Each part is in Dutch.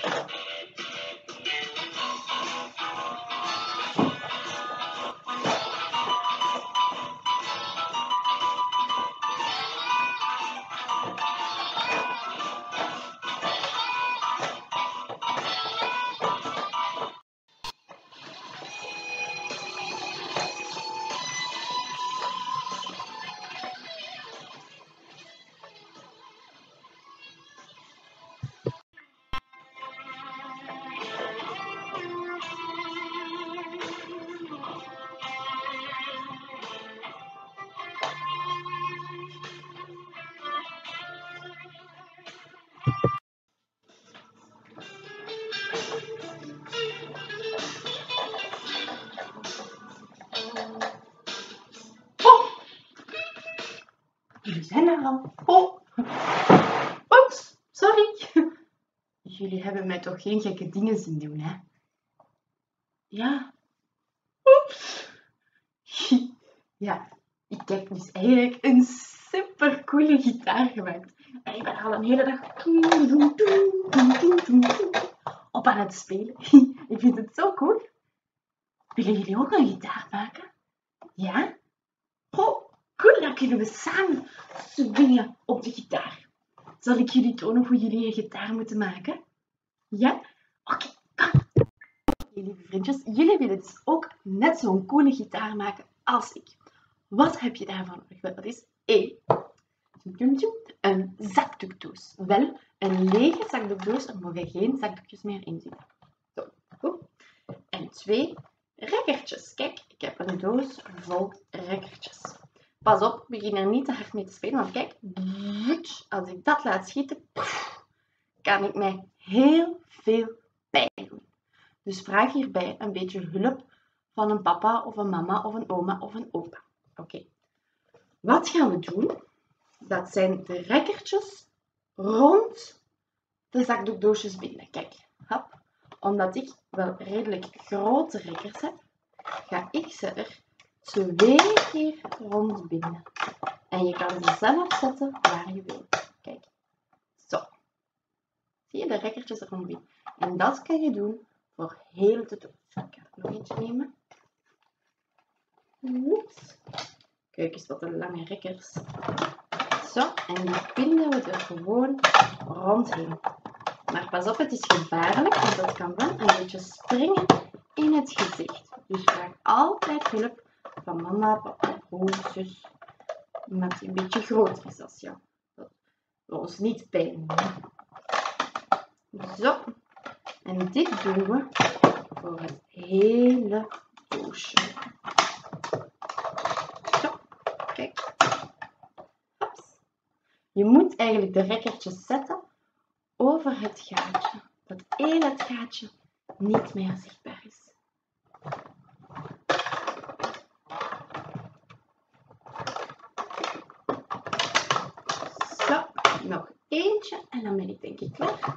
Jullie zijn er al. Oh. Oeps, sorry. Jullie hebben mij toch geen gekke dingen zien doen, hè? Ja. Oeps. Ja, ik heb dus eigenlijk een supercoole gitaar gemaakt. En ik ben al een hele dag op aan het spelen. Ik vind het zo cool. Willen jullie ook een gitaar maken? Ja? Oh, cool, dan kunnen we samen swingen op de gitaar. Zal ik jullie tonen hoe jullie een gitaar moeten maken? Ja? Oké, kom. Lieve vriendjes, jullie willen dus ook net zo'n coole gitaar maken als ik. Wat heb je daarvan nodig? Wel, dat is 1. Een zakdoekdoos. Wel, een lege zakdoekdoos. Er mogen geen zakdoekjes meer in zitten. Zo, goed. En 2 rekkertjes. Kijk, ik heb een doos vol rekkertjes. Pas op, begin er niet te hard mee te spelen, want kijk, als ik dat laat schieten, kan ik mij heel veel pijn doen. Dus vraag hierbij een beetje hulp van een papa of een mama of een oma of een opa. Oké. Wat gaan we doen? Dat zijn de rekkertjes rond de zakdoekdoosjes binden. Kijk, hop. Omdat ik wel redelijk grote rekkers heb, ga ik ze er 2 keer rond binden. En je kan ze zelf zetten waar je wil. Kijk, zo. Zie je de rekkertjes er rond binden? En dat kan je doen voor heel de doos. Ik ga er nog eentje nemen. Oeps. Kijk eens wat een lange rekkers. Zo, en die binden we er gewoon rondheen. Maar pas op, het is gevaarlijk, want dat kan wel een beetje springen in het gezicht. Dus vraag altijd hulp van mama, papa, broer, zus. Iemand die een beetje groter is als jou. Dat we ons niet pijn doen. Zo. En dit doen we voor het hele doosje. Zo, kijk. Hops. Je moet eigenlijk de rekkertjes zetten over het gaatje. Dat heel het gaatje niet meer zichtbaar is. Zo, nog eentje en dan ben ik denk ik klaar.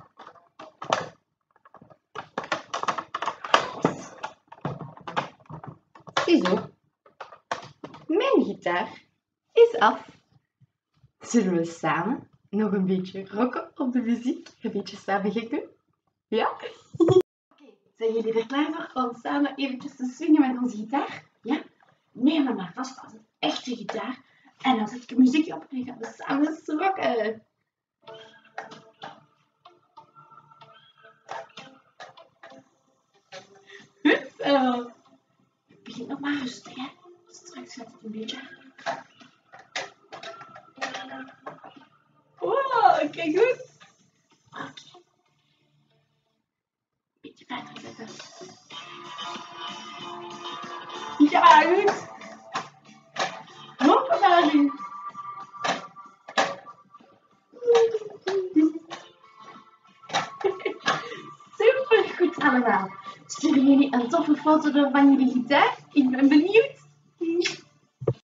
Ziezo, mijn gitaar is af. Zullen we samen nog een beetje rocken op de muziek? Een beetje samen gek doen? Ja? Oké, zijn jullie er klaar voor om samen eventjes te swingen met onze gitaar? Ja? Neem me maar vast als een echte gitaar. En dan zet ik een muziekje op en gaan we samen rocken. Goed zo. Het begint nog maar rustig, hè? Straks gaat het een beetje harder. Wow, kijk goed. Oké. Beetje verder zetten. Ja, goed. Hoppa nu. Super goed allemaal. Sturen jullie een toffe foto door van jullie gitaar? Ik ben benieuwd.